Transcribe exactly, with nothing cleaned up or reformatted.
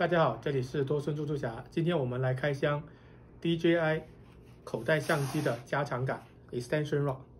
大家好，这里是多顺猪猪侠。今天我们来开箱 D J I 口袋相机的加长杆 Extension Rod。